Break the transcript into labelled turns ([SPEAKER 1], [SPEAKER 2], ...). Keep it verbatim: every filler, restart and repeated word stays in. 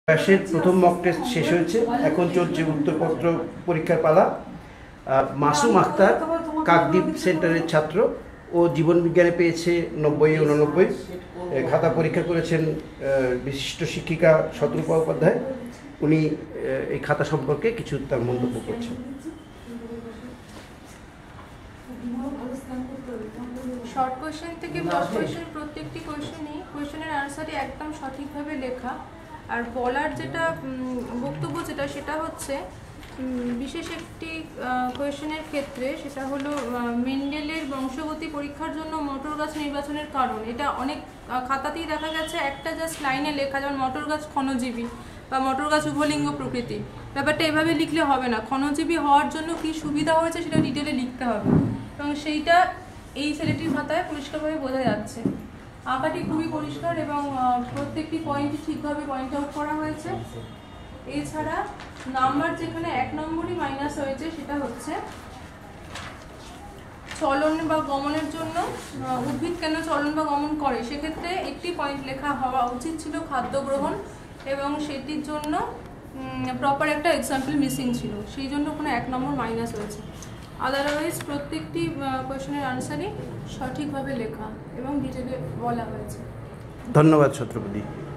[SPEAKER 1] প্রয়াসের প্রথম mock test শেষ হয়েছে, এখন চলছে উত্তরপত্র পরীক্ষার পালা। মাসুম আক্তার কাকদ্বীপ সেন্টারের ছাত্র, ও জীবন বিজ্ঞানে পেয়েছে নব্বই উননব্বই। খাতা পরীক্ষা করেছেন বিশিষ্ট শিক্ষিকা শতরূপা উপাধ্যায়। উনি এই খাতা সম্পর্কে কিছু তার মন্তব্য করছেন।
[SPEAKER 2] শর্ট কোয়েশ্চেন থেকে বড় কোয়েশ্চেন, প্রত্যেকটি কোয়েশ্চেনই কোয়েশ্চেনের আনসারই একদম সঠিকভাবে লেখা। আর বলার যেটা বক্তব্য যেটা সেটা হচ্ছে বিশেষ একটি কোয়েশ্চেনের ক্ষেত্রে, সেটা হলো মেন্ডেলের বংশগতি পরীক্ষার জন্য মটর গাছ নির্বাচনের কারণ। এটা অনেক খাতাতেই দেখা গেছে একটা জাস্ট লাইনে লেখা, যেমন মটর গাছ ক্ষণজীবী বা মটর গাছ উভলিঙ্গ প্রকৃতি। ব্যাপারটা এভাবে লিখলে হবে না, ক্ষণজীবী হওয়ার জন্য কী সুবিধা হয়েছে সেটা ডিটেলে লিখতে হবে, এবং সেইটা এই ছেলেটির খাতায় পরিষ্কারভাবে বোঝা যাচ্ছে। আঁকাটি খুবই পরিষ্কার এবং প্রত্যেকটি পয়েন্টই ঠিকভাবে পয়েন্ট আউট করা হয়েছে। এছাড়া নাম্বার যেখানে এক নম্বরই মাইনাস হয়েছে সেটা হচ্ছে চলন বা গমনের জন্য, উদ্ভিদ কেন চলন বা গমন করে, সেক্ষেত্রে একটি পয়েন্ট লেখা হওয়া উচিত ছিল খাদ্য গ্রহণ, এবং সেটির জন্য প্রপার একটা এক্সাম্পল মিসিং ছিল, সেই জন্য ওখানে এক নম্বর মাইনাস হয়েছে। আদারওয়াইজ প্রত্যেকটি কোয়েশ্চেনের আনসারই সঠিকভাবে লেখা এবং ডিটেলে বলা হয়েছে।
[SPEAKER 1] ধন্যবাদ ছত্রপতি।